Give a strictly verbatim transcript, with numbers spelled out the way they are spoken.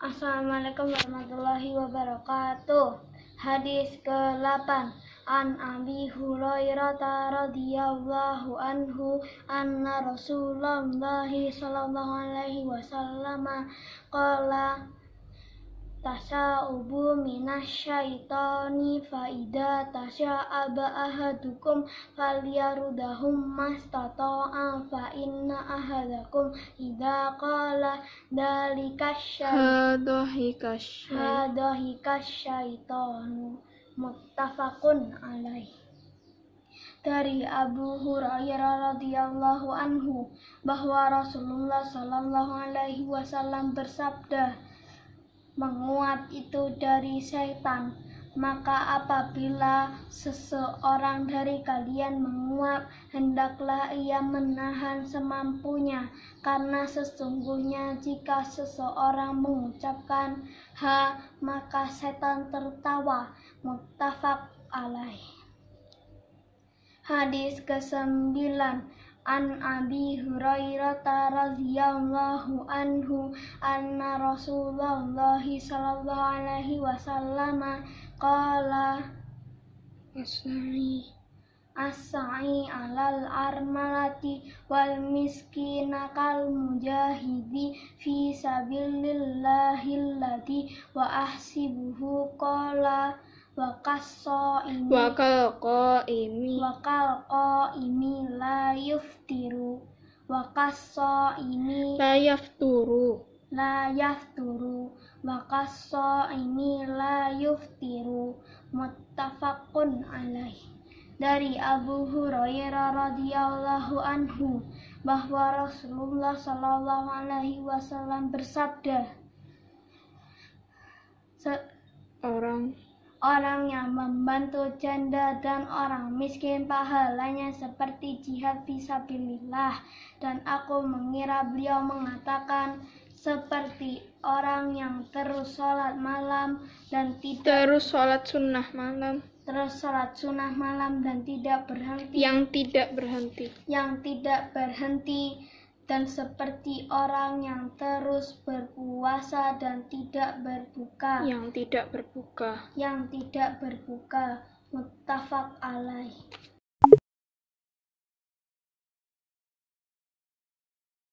Assalamualaikum warahmatullahi wabarakatuh. Hadis ke delapan. An Abi Hurairah radhiyallahu anhu anna Rasulullah sallallahu alaihi wasallam qala tasya'ubu minasyaitani fa idza tasya'aba ahadukum falyarudahum mastata'a fa inna ahadakum idza qala dalikasyaitanu muttafaqun alaih. Dari Abu Hurairah radhiyallahu anhu bahwa Rasulullah sallallahu alaihi wasallam bersabda, menguap itu dari setan. Maka apabila seseorang dari kalian menguap, hendaklah ia menahan semampunya, karena sesungguhnya jika seseorang mengucapkan ha, maka setan tertawa. Muttafaq alaih. Hadis kesembilan. An Abi Hurairah radhiyallahu anhu anna Rasulullah sallallahu alaihi wasallam qala asai asai alal armalati wal miskina kal mujahidi fi sabilillahi alladhi wa ahsibuhu qala Wakal qaimi Wakal qaimi la yuftiru Wakasso ini la yafturu La yafturu Wakasso ini la yuftiru. Muttafaqun alaih. Dari Abu Hurairah radhiyallahu anhu bahwa Rasulullah sallallahu alaihi wasallam bersabda, orang Orang yang membantu janda dan orang miskin pahalanya seperti jihad fisabilillah. Dan aku mengira beliau mengatakan seperti orang yang terus sholat malam dan tidak terus sholat sunnah malam terus sholat sunnah malam dan tidak berhenti yang tidak berhenti yang tidak berhenti dan seperti orang yang terus berpuasa dan tidak berbuka yang tidak berbuka yang tidak berbuka. Muttafaq alaih.